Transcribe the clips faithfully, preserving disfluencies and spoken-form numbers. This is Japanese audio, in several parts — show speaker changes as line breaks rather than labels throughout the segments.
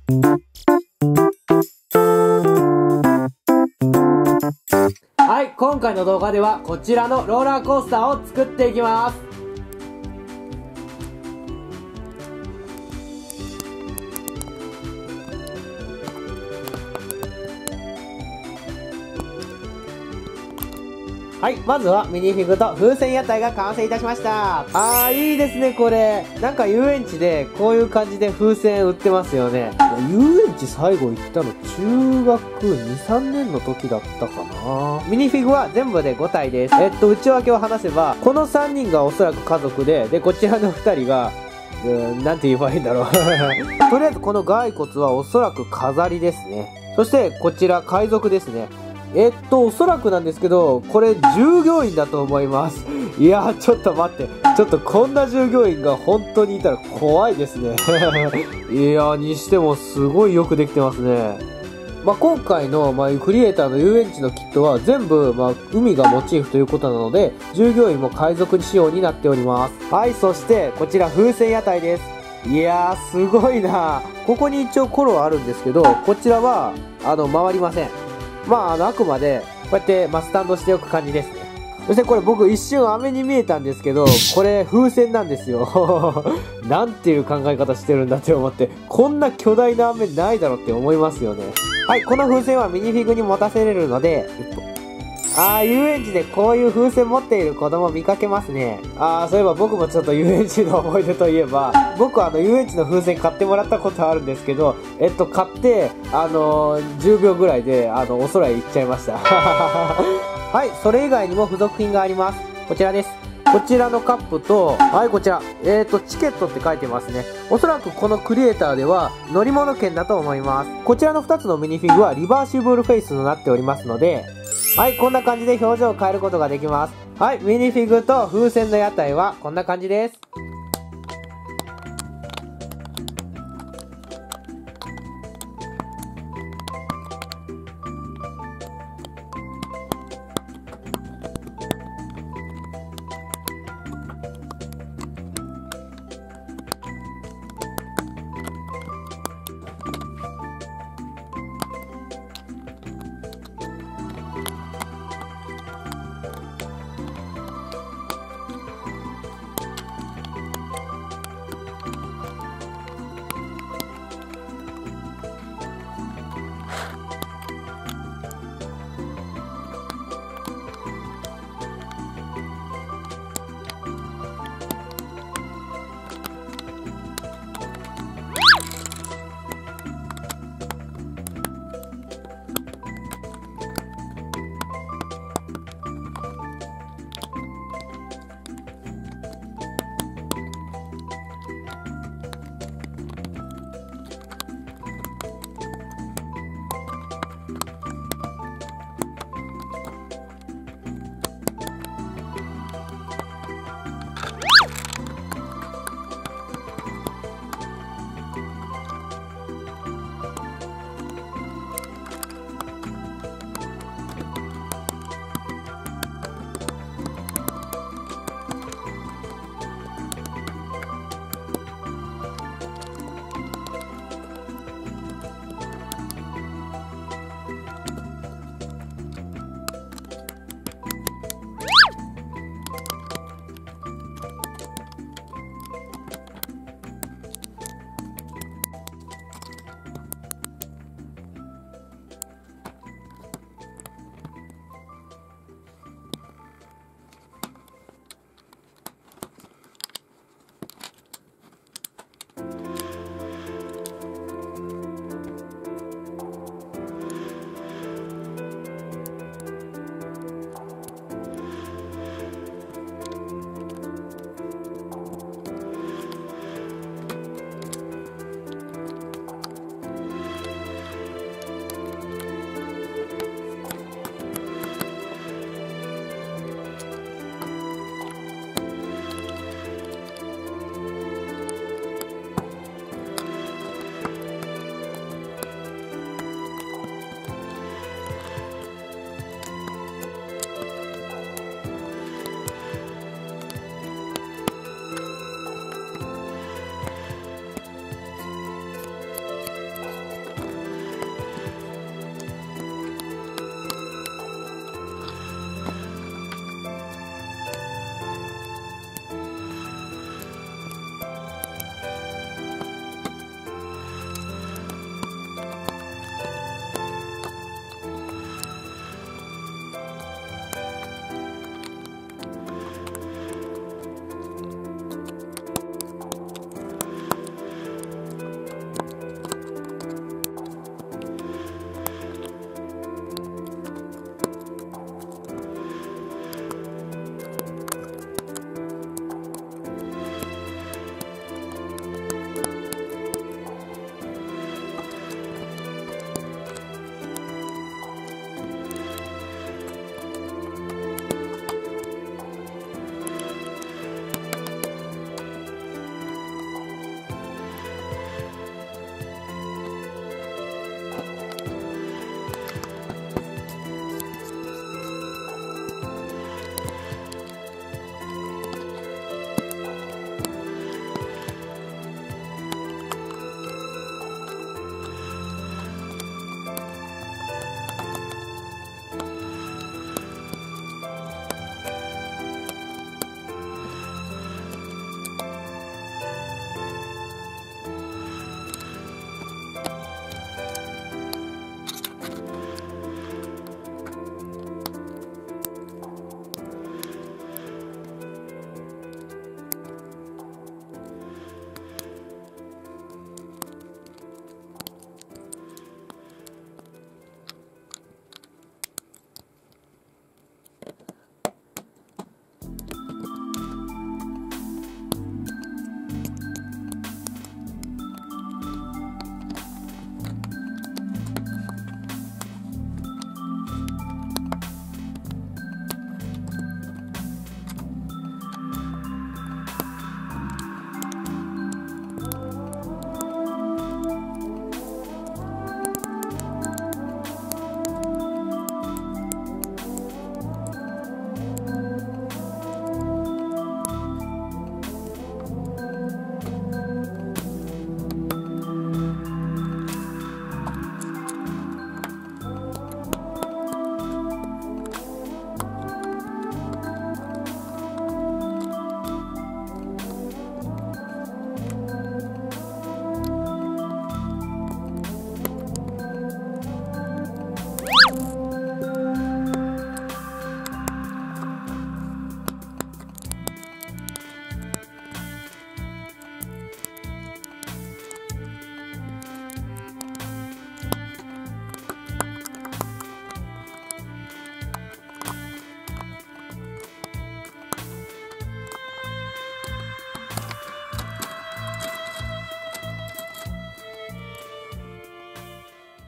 はい、今回の動画ではこちらのローラーコースターを作っていきます。はい、まずはミニフィグと風船屋台が完成いたしました。あー、いいですね、これ。なんか遊園地でこういう感じで風船売ってますよね。遊園地最後行ったの中学に、さんねんの時だったかな。ミニフィグは全部でごたいです。えっと、内訳を話せば、このさんにんがおそらく家族で、で、こちらのふたりが、うーん、なんて言えばいいんだろう。とりあえずこの骸骨はおそらく飾りですね。そして、こちら海賊ですね。えっと、おそらくなんですけど、これ従業員だと思います。いやー、ちょっと待って。ちょっとこんな従業員が本当にいたら怖いですね。いやー、にしてもすごいよくできてますね。まあ、今回の、まあ、クリエイターの遊園地のキットは全部、まあ、海がモチーフということなので、従業員も海賊仕様になっております。はい、そして、こちら風船屋台です。いやー、すごいな。ここに一応コロはあるんですけど、こちらは、あの、回りません。まあ、あの、あくまで、こうやって、まあ、スタンドしておく感じですね。そしてこれ僕一瞬飴に見えたんですけど、これ風船なんですよ。なんていう考え方してるんだって思って、こんな巨大な飴ないだろって思いますよね。はい、この風船はミニフィグに持たせれるので、あー、遊園地でこういう風船持っている子供見かけますね。あー、そういえば僕もちょっと遊園地の思い出といえば、僕はあの遊園地の風船買ってもらったことあるんですけど、えっと、買って、あのー、じゅうびょうぐらいで、あの、お空へ行っちゃいました。はい、それ以外にも付属品があります。こちらです。こちらのカップと、はい、こちら。えーと、チケットって書いてますね。おそらくこのクリエイターでは乗り物券だと思います。こちらのふたつのミニフィグはリバーシブルフェイスとなっておりますので、はい、こんな感じで表情を変えることができます。はい、ミニフィグと風船の屋台はこんな感じです。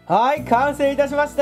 はい、完成いたしました。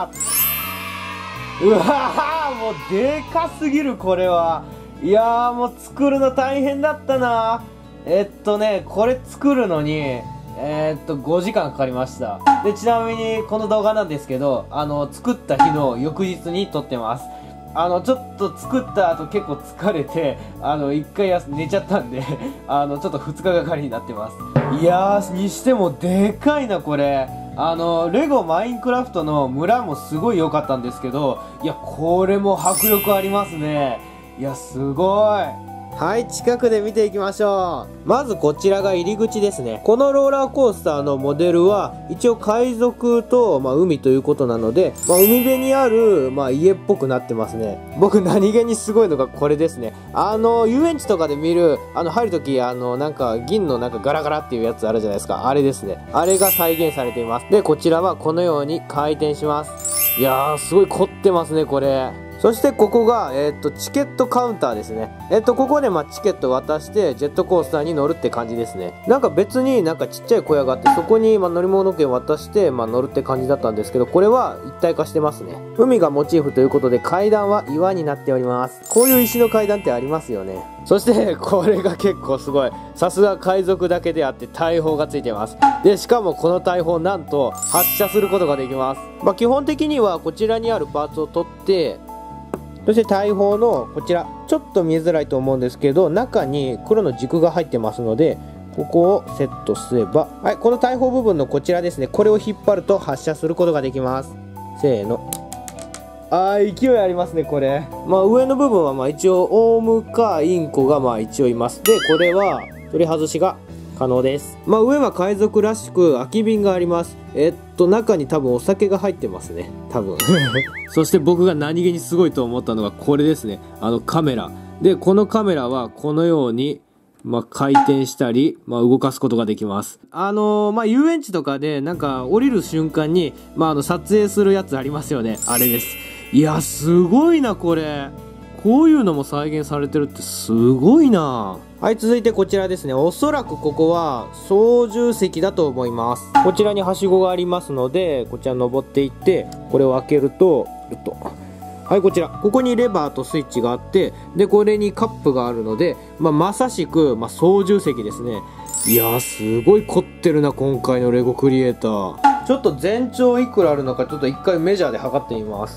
うわー、もうでかすぎる、これは。いやー、もう作るの大変だったな。えっとね、これ作るのに、えー、っと、ごじかんかかりました。で、ちなみに、この動画なんですけど、あの、作った日の翌日に撮ってます。あの、ちょっと作った後結構疲れて、あの、一回や寝ちゃったんで、あの、ちょっとふつかがかりになってます。いやー、にしてもでかいな、これ。あの、レゴマインクラフトの村もすごい良かったんですけど、いや、これも迫力ありますね。いや、すごい。はい、近くで見ていきましょう。まずこちらが入り口ですね。このローラーコースターのモデルは、一応海賊と、まあ、海ということなので、まあ、海辺にある、まあ、家っぽくなってますね。僕何気にすごいのがこれですね。あの、遊園地とかで見る、あの、入るとき、あの、なんか、銀のなんかガラガラっていうやつあるじゃないですか。あれですね。あれが再現されています。で、こちらはこのように回転します。いやー、すごい凝ってますね、これ。そしてここが、えー、っと、チケットカウンターですね。えー、っと、ここでまあチケット渡して、ジェットコースターに乗るって感じですね。なんか別になんかちっちゃい小屋があって、そこにまあ乗り物券渡して、まあ乗るって感じだったんですけど、これは一体化してますね。海がモチーフということで、階段は岩になっております。こういう石の階段ってありますよね。そして、これが結構すごい。さすが海賊だけであって大砲がついてます。で、しかもこの大砲なんと発射することができます。まあ基本的にはこちらにあるパーツを取って、そして大砲のこちら、ちょっと見えづらいと思うんですけど、中に黒の軸が入ってますので、ここをセットすれば、はい、この大砲部分のこちらですね、これを引っ張ると発射することができます。せーの。あー、勢いありますね、これ。まあ上の部分はまあ一応、オウムかインコがまあ一応います。で、これは取り外しが可能です。まあ上は海賊らしく空き瓶があります。えっと、中に多分お酒が入ってますね。多分。そして僕が何気にすごいと思ったのがこれですね。あのカメラ。で、このカメラはこのように、まあ回転したり、まあ動かすことができます。あのー、まあ遊園地とかでなんか降りる瞬間に、まああの撮影するやつありますよね。あれです。いや、すごいな、これ。こういうのも再現されてるってすごいな。はい、続いてこちらですね。おそらくここは操縦席だと思います。こちらにはしごがありますので、こちら登っていって、これを開けると、よっと。はい、こちら。ここにレバーとスイッチがあって、で、これにカップがあるので、まあ、まさしく、まあ、操縦席ですね。いやー、すごい凝ってるな、今回のレゴクリエイター。ちょっと全長いくらあるのか、ちょっと一回メジャーで測ってみます。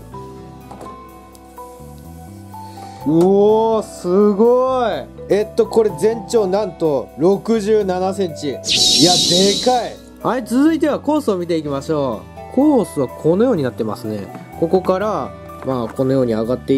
うおー、すごい。えっと、これ全長なんとろくじゅうななセンチ。いや、でかい。はい、続いてはコースを見ていきましょう。コースはこのようになってますね。ここから、まあ、このように上がっていって、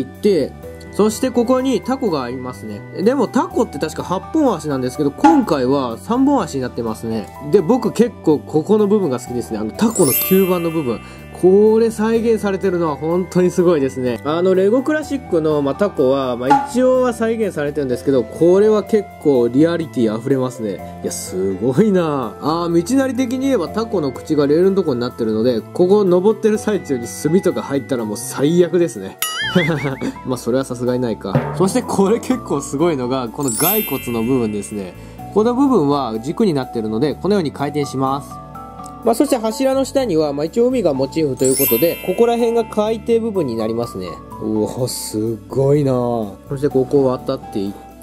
そしてここにタコがありますね。でもタコって確かはっぽん足なんですけど、今回はさんぼん足になってますね。で、僕結構ここの部分が好きですね。あのタコの吸盤の部分。これ再現されてるのは本当にすごいですね。あの、レゴクラシックの、まあ、タコは、まあ、一応は再現されてるんですけど、これは結構リアリティ溢れますね。いや、すごいなああ、道なり的に言えばタコの口がレールのとこになってるので、ここ登ってる最中に炭とか入ったらもう最悪ですね。まあ、それはさすがにないか。そしてこれ結構すごいのが、この骸骨の部分ですね。この部分は軸になってるので、このように回転します。まあ、そして柱の下には、まあ、一応海がモチーフということで、ここら辺が海底部分になりますね。うお、すごいなぁ。そしてここを渡っていって、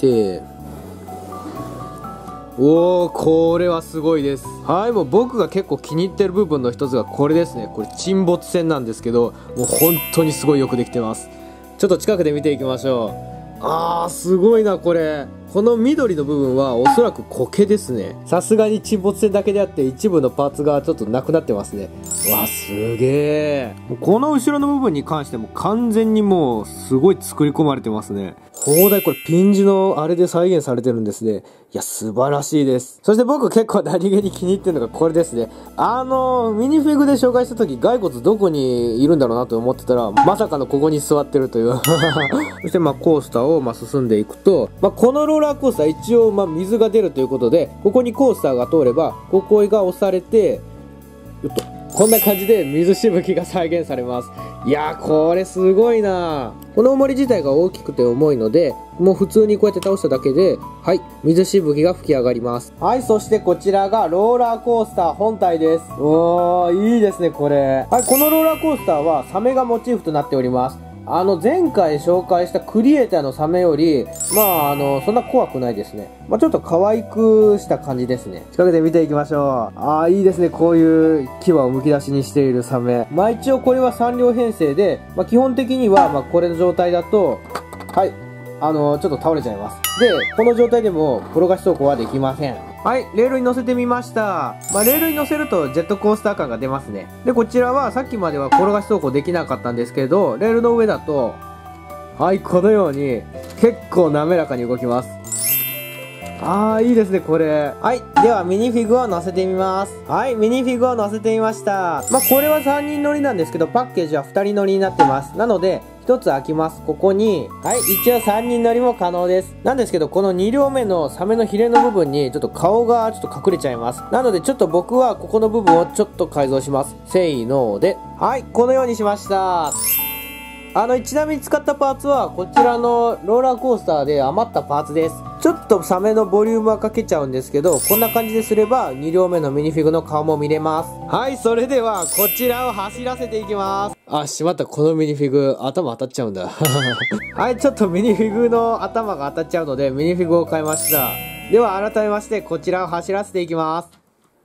おー、これはすごいです。はい、もう僕が結構気に入ってる部分の一つがこれですね。これ沈没船なんですけど、もう本当にすごいよくできてます。ちょっと近くで見ていきましょう。あー、すごいな、これ。この緑の部分はおそらく苔ですね。さすがに沈没船だけであって一部のパーツがちょっとなくなってますね。わ、すげえ。この後ろの部分に関しても完全にもうすごい作り込まれてますね。広大、これピン字のあれで再現されてるんですね。いや、素晴らしいです。そして僕結構何気に気に入ってるのがこれですね。あのー、ミニフィグで紹介した時、骸骨どこにいるんだろうなと思ってたら、まさかのここに座ってるという。そしてまあコースターをまあ進んでいくと、まあこのローラーコースター一応まあ水が出るということで、ここにコースターが通れば、ここが押されて、よっと。こんな感じで水しぶきが再現されます。 いやー、これすごいな。この重り自体が大きくて重いので、もう普通にこうやって倒しただけで、はい、水しぶきが吹き上がります。はい、そしてこちらがローラーコースター本体です。おー、いいですね、これ。はい、このローラーコースターはサメがモチーフとなっております。あの、前回紹介したクリエイターのサメより、まあ、あの、そんな怖くないですね。まあ、ちょっと可愛くした感じですね。近くで見ていきましょう。ああ、いいですね。こういう牙を剥き出しにしているサメ。まあ、一応これはさん両編成で、まあ、基本的には、まあ、これの状態だと、はい、あの、ちょっと倒れちゃいます。で、この状態でも、転がし走行はできません。はい、レールに乗せてみました。まあ、レールに乗せるとジェットコースター感が出ますね。で、こちらはさっきまでは転がし走行できなかったんですけど、レールの上だと、はい、このように結構滑らかに動きます。あー、いいですね、これ。はい、ではミニフィグを乗せてみます。はい、ミニフィグを乗せてみました。まあ、これはさんにん乗りなんですけど、パッケージはふたり乗りになってます。なので、ひとつ開きます。ここに、はい、一応さんにん乗りも可能です。なんですけど、このに両目のサメのヒレの部分に、ちょっと顔がちょっと隠れちゃいます。なので、ちょっと僕はここの部分をちょっと改造します。せーので。はい、このようにしました。あの、ちなみに使ったパーツは、こちらのローラーコースターで余ったパーツです。ちょっとサメのボリュームはかけちゃうんですけど、こんな感じですれば、に両目のミニフィグの顔も見れます。はい、それでは、こちらを走らせていきます。あ、しまった。このミニフィグ、頭当たっちゃうんだ。はい、ちょっとミニフィグの頭が当たっちゃうので、ミニフィグを変えました。では、改めまして、こちらを走らせていきます。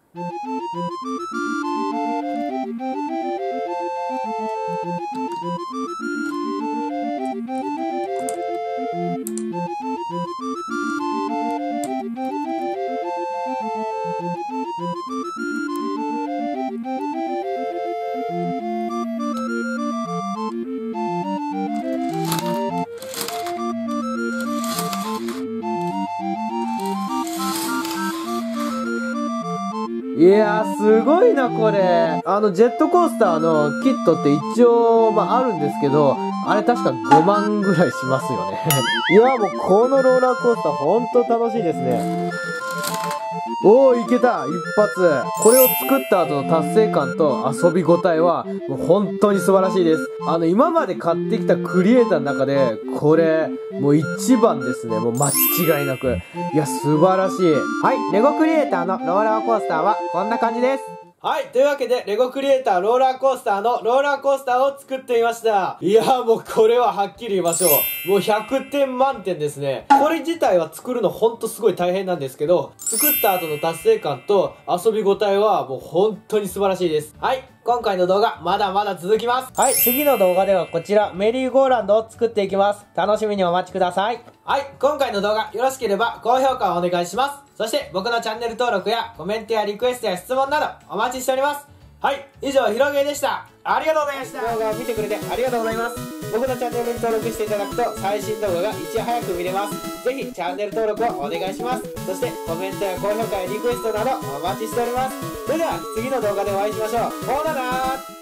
いやー、すごいな、これ。あの、ジェットコースターのキットって一応、まあ、あるんですけど、あれ確かごまんぐらいしますよね。いや、もうこのローラーコースターほんと楽しいですね。おー、いけた一発。これを作った後の達成感と遊び応えは、もう本当に素晴らしいです。あの、今まで買ってきたクリエイターの中で、これ、もう一番ですね。もう間違いなく。いや、素晴らしい。はい、レゴクリエイターのローラーコースターはこんな感じです。はい。というわけで、レゴクリエイターローラーコースターのローラーコースターを作ってみました。いやーもうこれははっきり言いましょう。もうひゃくてん満点ですね。これ自体は作るのほんとすごい大変なんですけど、作った後の達成感と遊び応えはもう本当に素晴らしいです。はい。今回の動画、まだまだ続きます。はい。次の動画ではこちら、メリーゴーランドを作っていきます。楽しみにお待ちください。はい。今回の動画、よろしければ高評価をお願いします。そして僕のチャンネル登録やコメントやリクエストや質問などお待ちしております。はい、以上、ひろげでした。ありがとうございました。動画を見てくれてありがとうございます。僕のチャンネルに登録していただくと最新動画がいち早く見れます。ぜひチャンネル登録をお願いします。そしてコメントや高評価やリクエストなどお待ちしております。それでは次の動画でお会いしましょう。ほうならー。